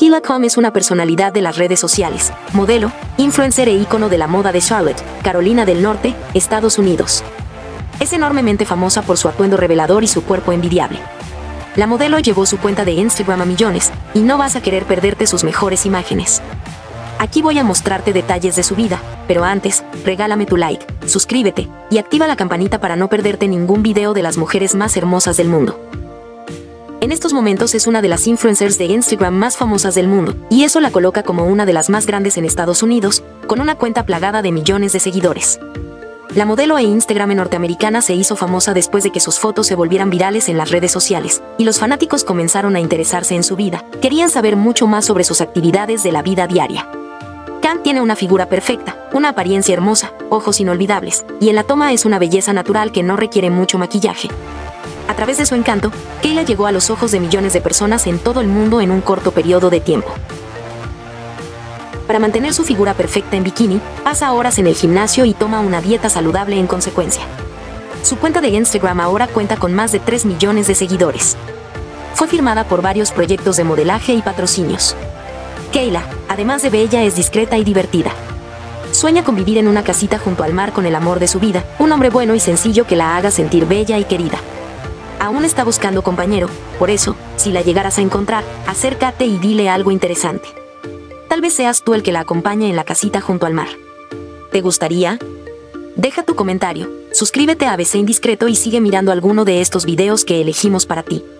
Kayla Come es una personalidad de las redes sociales, modelo, influencer e ícono de la moda de Charlotte, Carolina del Norte, Estados Unidos. Es enormemente famosa por su atuendo revelador y su cuerpo envidiable. La modelo llevó su cuenta de Instagram a millones, y no vas a querer perderte sus mejores imágenes. Aquí voy a mostrarte detalles de su vida, pero antes, regálame tu like, suscríbete, y activa la campanita para no perderte ningún video de las mujeres más hermosas del mundo. En estos momentos es una de las influencers de Instagram más famosas del mundo, y eso la coloca como una de las más grandes en Estados Unidos, con una cuenta plagada de millones de seguidores. La modelo e Instagram norteamericana se hizo famosa después de que sus fotos se volvieran virales en las redes sociales, y los fanáticos comenzaron a interesarse en su vida, querían saber mucho más sobre sus actividades de la vida diaria. Cam tiene una figura perfecta, una apariencia hermosa, ojos inolvidables, y en la toma es una belleza natural que no requiere mucho maquillaje. A través de su encanto, Kayla llegó a los ojos de millones de personas en todo el mundo en un corto periodo de tiempo. Para mantener su figura perfecta en bikini, pasa horas en el gimnasio y toma una dieta saludable en consecuencia. Su cuenta de Instagram ahora cuenta con más de 3 millones de seguidores. Fue firmada por varios proyectos de modelaje y patrocinios. Kayla, además de bella, es discreta y divertida. Sueña con vivir en una casita junto al mar con el amor de su vida, un hombre bueno y sencillo que la haga sentir bella y querida. Aún está buscando compañero, por eso, si la llegaras a encontrar, acércate y dile algo interesante. Tal vez seas tú el que la acompañe en la casita junto al mar. ¿Te gustaría? Deja tu comentario, suscríbete a ABC Indiscreto y sigue mirando alguno de estos videos que elegimos para ti.